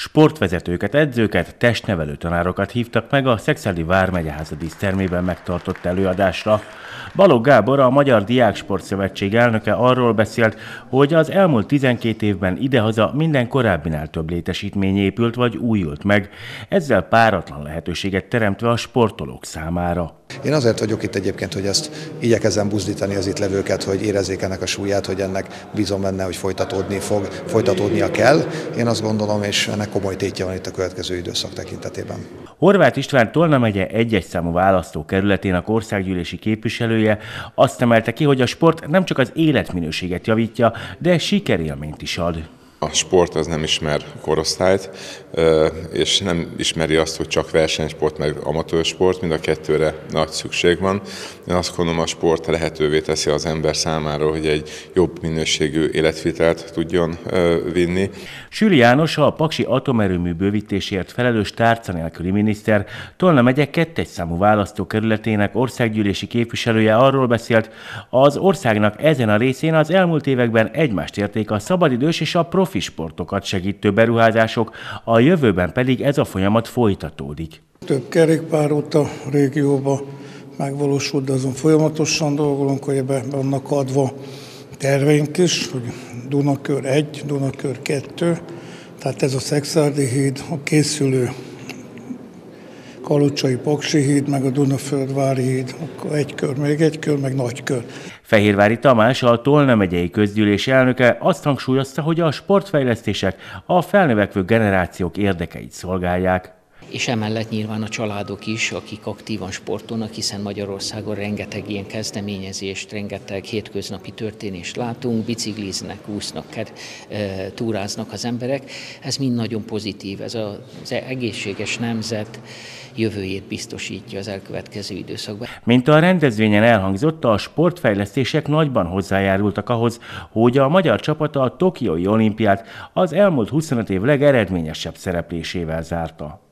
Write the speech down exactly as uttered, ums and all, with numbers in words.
Sportvezetőket, edzőket, testnevelő tanárokat hívtak meg a Szekszárdi Vármegyeháza dísztermében megtartott előadásra. Balogh Gábor, a Magyar Diáksport Szövetség elnöke arról beszélt, hogy az elmúlt tizenkét évben idehaza minden korábbinál több létesítmény épült vagy újult meg, ezzel páratlan lehetőséget teremtve a sportolók számára. Én azért vagyok itt egyébként, hogy ezt igyekezzem buzdítani az itt levőket, hogy érezzék ennek a súlyát, hogy ennek bízom benne, hogy folytatódni fog, folytatódnia kell. Én azt gondolom, és ennek komoly tétje van itt a következő időszak tekintetében. Horváth István Tolna megye egy-egy számú választókerületének országgyűlési képviselője azt emelte ki, hogy a sport nem csak az életminőséget javítja, de sikerélményt is ad. A sport az nem ismer korosztályt, és nem ismeri azt, hogy csak versenysport, meg amatőr sport, mind a kettőre nagy szükség van. Én azt gondolom, a sport lehetővé teszi az ember számára, hogy egy jobb minőségű életvitelt tudjon vinni. Süli János, a paksi atomerőmű bővítésért felelős tárca nélküli miniszter, Tolna megye kettes számú választókerületének országgyűlési képviselője arról beszélt, az országnak ezen a részén az elmúlt években egymást érték a szabadidős és a profi sportokat segítő beruházások, a jövőben pedig ez a folyamat folytatódik. Több kerékpárút a régióba megvalósult, de azon folyamatosan dolgolunk, hogy ebben vannak adva terveink is, hogy Dunakör egy, Dunakör kettő, tehát ez a Szekszárdi híd, a készülő Kalocsai-Paksi híd, meg a Dunaföldvári híd, akkor egy kör, még egy kör, meg nagy kör. Fehérvári Tamás, a Tolna megyei közgyűlés elnöke azt hangsúlyozta, hogy a sportfejlesztések a felnövekvő generációk érdekeit szolgálják. És emellett nyilván a családok is, akik aktívan sportolnak, hiszen Magyarországon rengeteg ilyen kezdeményezést, rengeteg hétköznapi történést látunk, bicikliznek, úsznak, túráznak az emberek. Ez mind nagyon pozitív, ez az egészséges nemzet jövőjét biztosítja az elkövetkező időszakban. Mint a rendezvényen elhangzott, a sportfejlesztések nagyban hozzájárultak ahhoz, hogy a magyar csapata a tokiói olimpiát az elmúlt huszonöt év legeredményesebb szereplésével zárta.